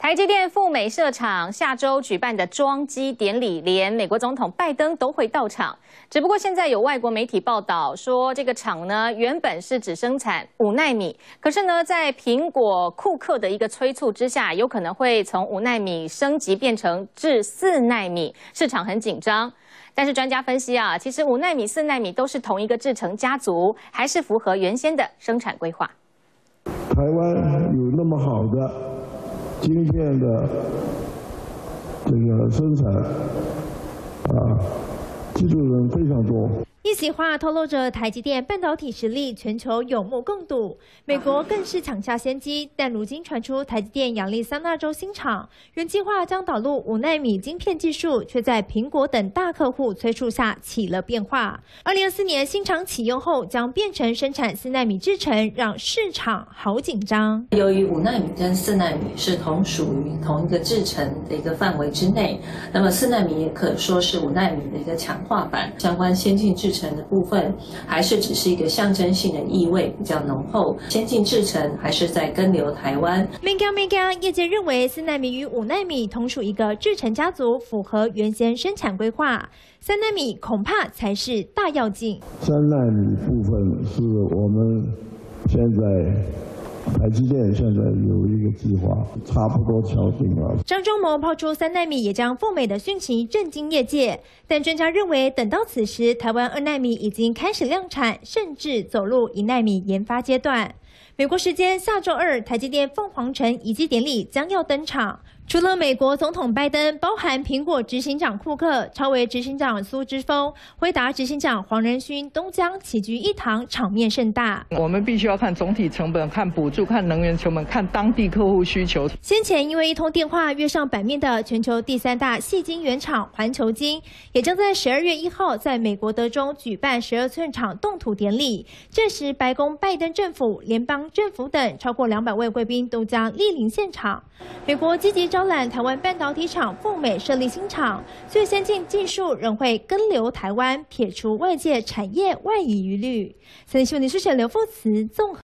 台积电赴美设厂，下周举办的装机典礼，连美国总统拜登都会到场。只不过现在有外国媒体报道说，这个厂呢原本是只生产5奈米，可是呢，在苹果、库克的一个催促之下，有可能会从5奈米升级变成至4奈米，市场很紧张。但是专家分析啊，其实5奈米、4奈米都是同一个制程家族，还是符合原先的生产规划。 台湾有那么好的晶片的这个生产技术人非常多。 一席话透露着台积电半导体实力全球有目共睹，美国更是抢下先机。但如今传出台积电亚利桑那州新厂原计划将导入5奈米晶片技术，却在苹果等大客户催促下起了变化。2024年新厂启用后，将变成生产4奈米制程，让市场好紧张。 由于5奈米跟4奈米是属于同一个制程的一个范围之内，那么4奈米也可说是5奈米的一个强化版，相关先进制程的部分还是只是一个象征性的意味比较浓厚，先进制程还是在跟留台湾。 业界认为4奈米与5奈米同属一个制程家族，符合原先生产规划。3奈米恐怕才是大要紧。 3奈米部分是我们现在。台积电现在有一个计划，差不多敲定了。 张忠谋抛出3奈米也将赴美的讯息震惊业界，但专家认为，等到此时，台湾2奈米已经开始量产，甚至走入1奈米研发阶段。美国时间下周2，台积电凤凰城移机典礼将要登场。除了美国总统拜登，包含苹果执行长库克、超微执行长苏之峰、辉达执行长黄仁勋都将齐聚一堂，场面盛大。 我们必须要看总体成本、看补助、看能源成本、看当地客户需求。 先前因为一通电话跃上版面的全球第3大矽晶圆厂环球晶，也将在12月1号在美国德州举办12寸厂动土典礼。这时，白宫、拜登政府、联邦政府等超过200位贵宾都将莅临现场。美国积极招揽台湾半导体厂赴美设立新厂，最先进技术仍会跟留台湾，撇除外界产业外移疑虑。三立新闻李书成、刘富慈综合。